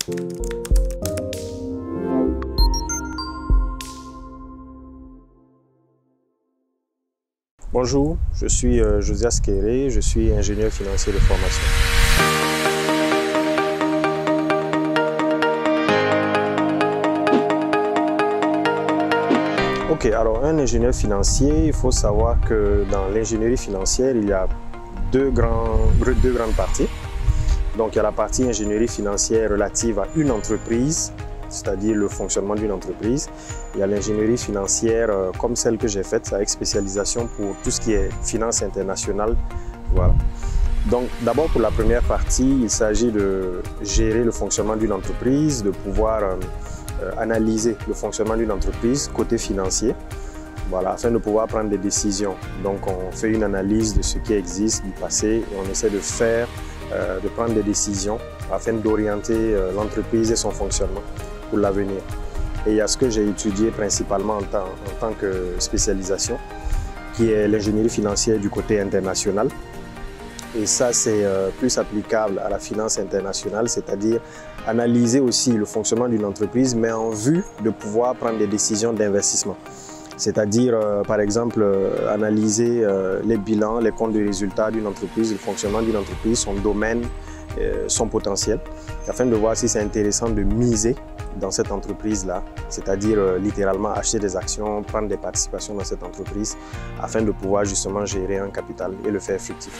Bonjour, je suis Josias Kéré, je suis ingénieur financier de formation. Ok, alors un ingénieur financier, il faut savoir que dans l'ingénierie financière, il y a deux grandes parties. Donc il y a la partie ingénierie financière relative à une entreprise, c'est-à-dire le fonctionnement d'une entreprise. Il y a l'ingénierie financière comme celle que j'ai faite avec spécialisation pour tout ce qui est finance internationale. Voilà. Donc d'abord pour la première partie, il s'agit de gérer le fonctionnement d'une entreprise, de pouvoir analyser le fonctionnement d'une entreprise côté financier, voilà, afin de pouvoir prendre des décisions. Donc on fait une analyse de ce qui existe du passé et on essaie de prendre des décisions afin d'orienter l'entreprise et son fonctionnement pour l'avenir. Et il y a ce que j'ai étudié principalement en tant que spécialisation, qui est l'ingénierie financière du côté international. Et ça, c'est plus applicable à la finance internationale, c'est-à-dire analyser aussi le fonctionnement d'une entreprise, mais en vue de pouvoir prendre des décisions d'investissement. C'est-à-dire, par exemple, analyser les bilans, les comptes de résultats d'une entreprise, le fonctionnement d'une entreprise, son domaine, son potentiel, afin de voir si c'est intéressant de miser dans cette entreprise-là, c'est-à-dire littéralement acheter des actions, prendre des participations dans cette entreprise, afin de pouvoir justement gérer un capital et le faire fructifier.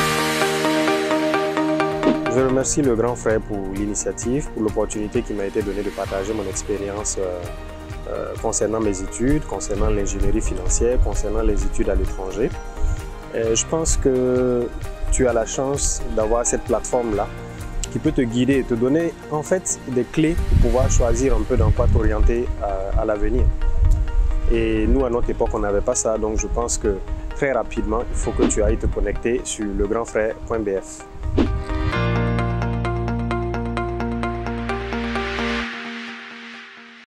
Je remercie le grand frère pour l'initiative, pour l'opportunité qui m'a été donnée de partager mon expérience concernant mes études, concernant l'ingénierie financière, concernant les études à l'étranger. Je pense que tu as la chance d'avoir cette plateforme-là qui peut te guider et te donner en fait des clés pour pouvoir choisir un peu dans quoi t'orienter à l'avenir. Et nous, à notre époque, on n'avait pas ça, donc je pense que très rapidement, il faut que tu ailles te connecter sur legrandfrère.bf.